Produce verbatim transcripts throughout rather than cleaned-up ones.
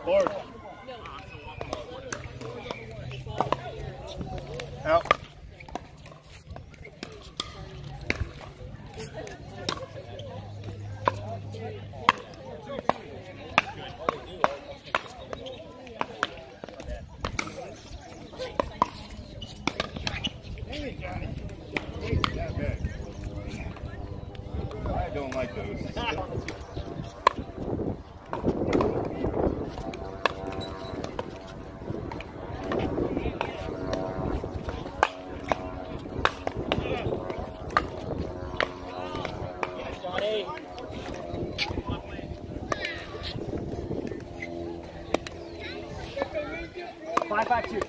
Forward. Out. I don't like those. Five, five, two.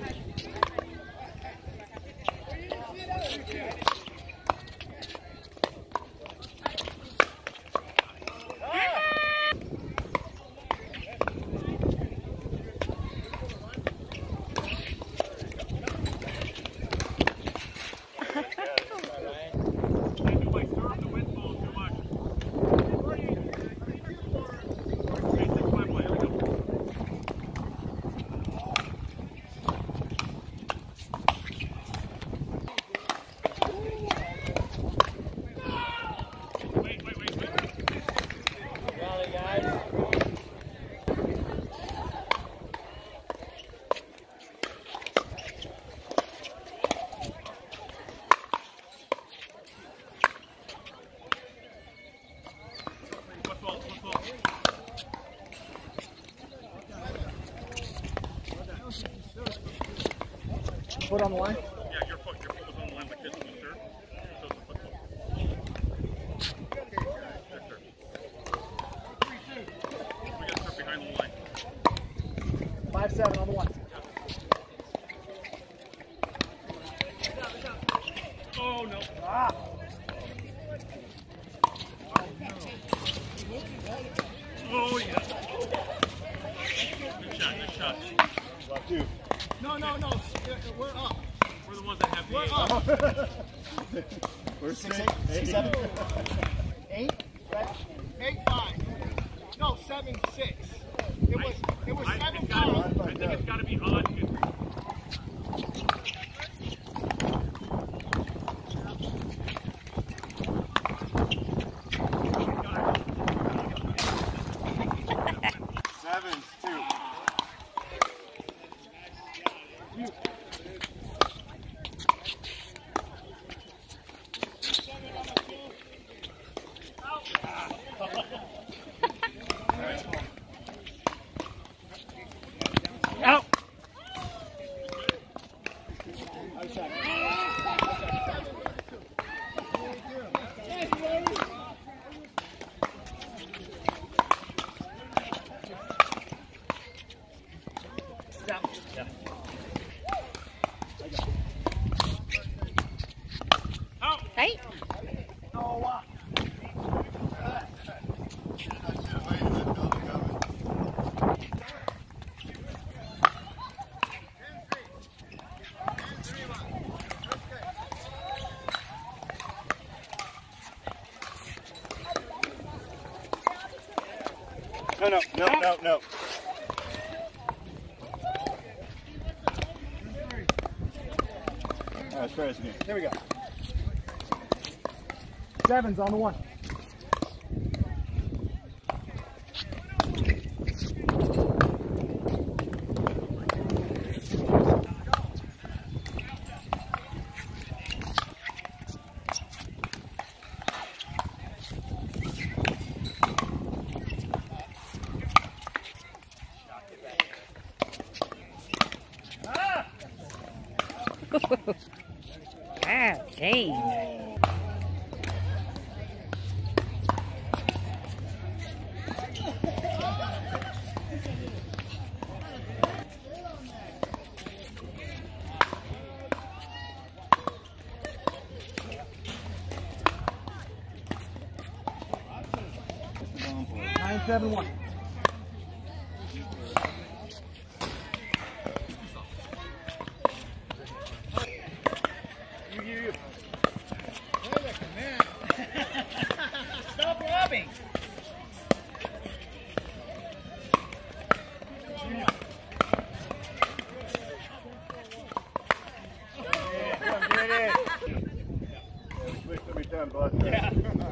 Foot on the line? Yeah, your foot. Your foot was on the line, but this was third. So it's a football. Third, third. We got to start behind the line. Five, seven on the one. Oh, no. Ah! Oh, yeah. Good shot, good shot. Left two. No, no, no. We're up. We're the ones that have the We're eight. up. We're Six, straight. eight, six, seven. Eight, right? Eight, five. No, seven, six. It was, it was I, seven, it's gotta, five. I think it's got to be odd. Sevens, two. Out! Right? Oh, wow. No, no, no, no, no. All right, let's try this again. There we go. Sevens on the one. Ah, dang. Nine, seven, one. You, you, you. Stop robbing. on both. Yeah.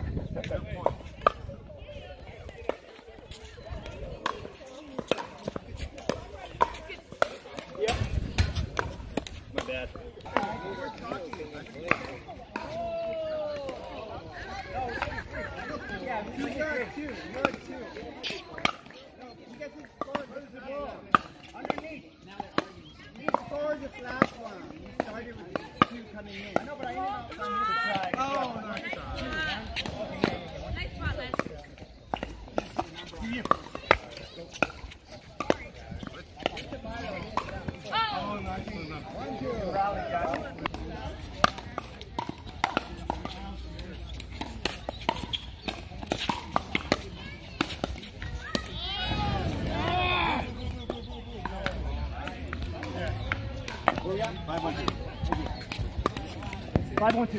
Yep. My bad. Yeah, you got two. You got two. No, you guys can score. Where's the ball? Underneath. You scored this last one. You started with these two coming in. I know, but I didn't know. So I'm going to try. Oh, nice try. Nice spot, Les. Oh, nice one. One, two. Rally, guys. Five one two. Five one two.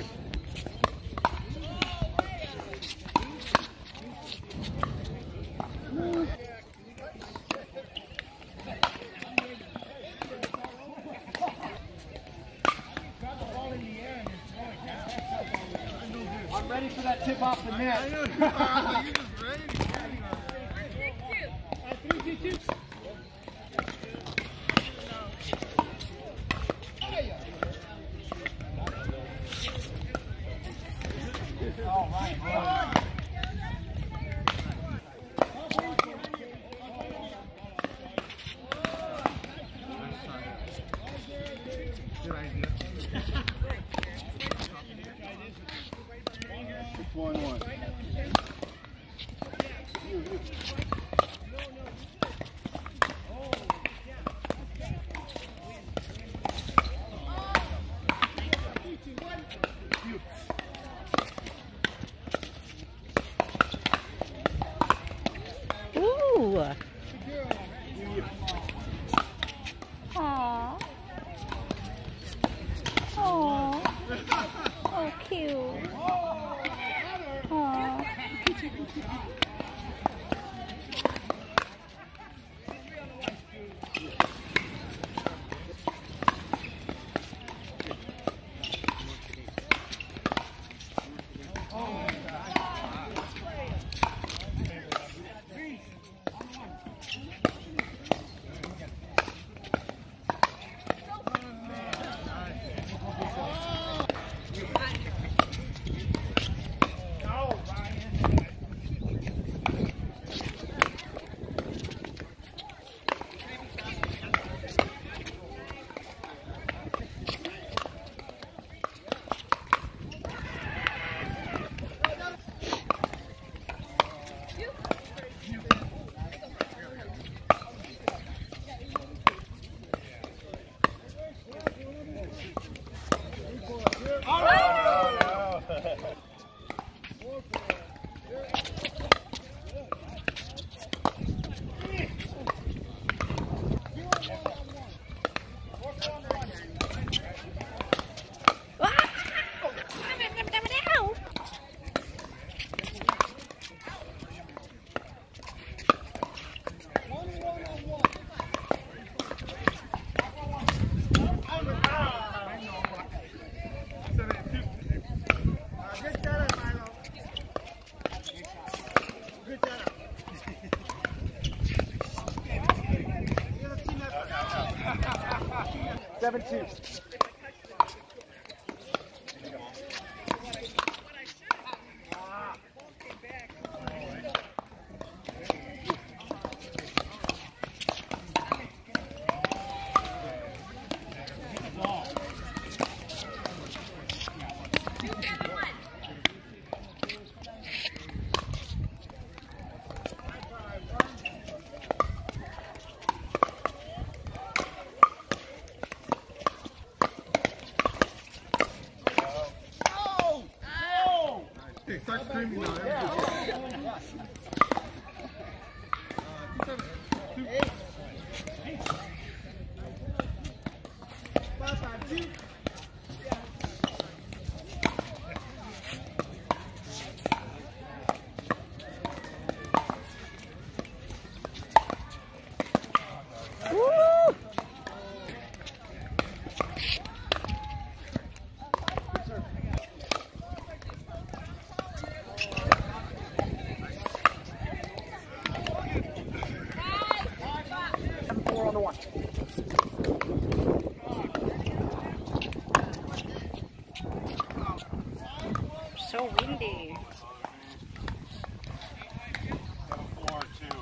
I'm ready for that tip off the net. You're just ready. Three, two. All right. All right. Six one one. Ooh. Aww. Aww. Oh, cute. Aww. Seven two. Okay, start screaming now. Woo! so windy. Four, two.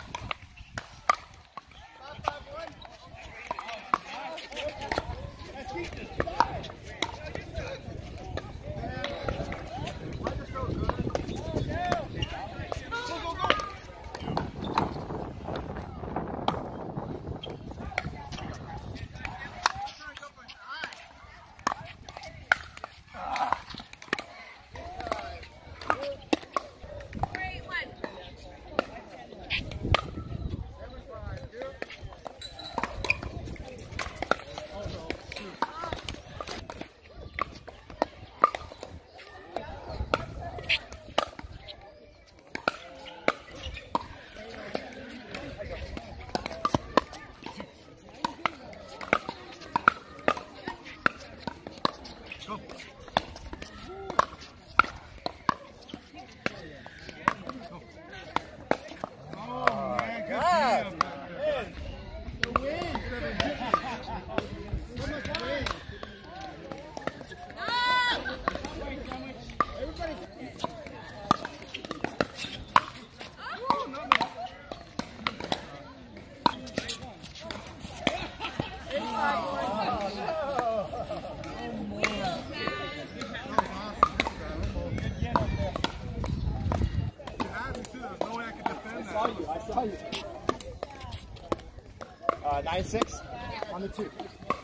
Uh, nine six on the two.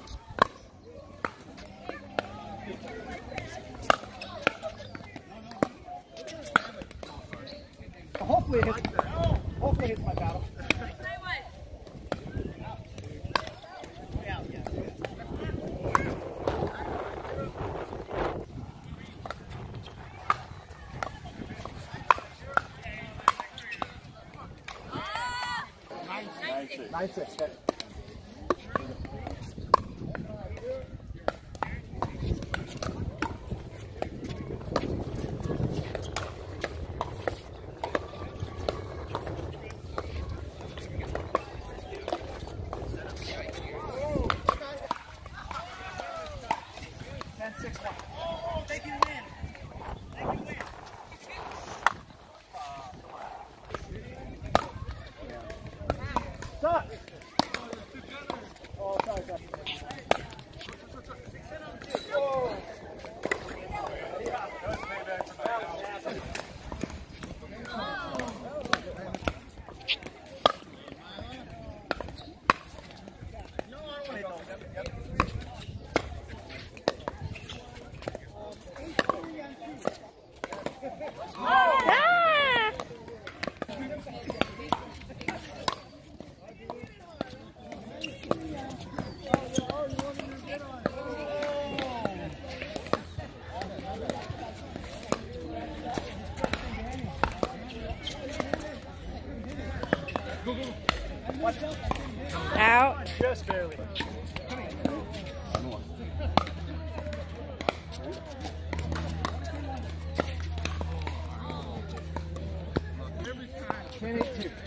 Hopefully it hits, hopefully it hits my battle. Nine six. Okay. ten six one. Oh, they can win. They can win. Stop. Oh, sorry, sorry. Oh. Out. Just barely. ten eight two.